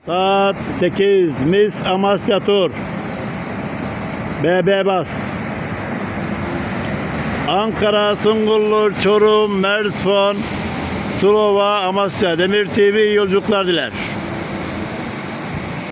Saat 8. Mis Amasya Tur. BB Bas. Ankara, Sungurlu, Çorum, Mersin, Sulova, Amasya. Demir TV yolculuklar diler.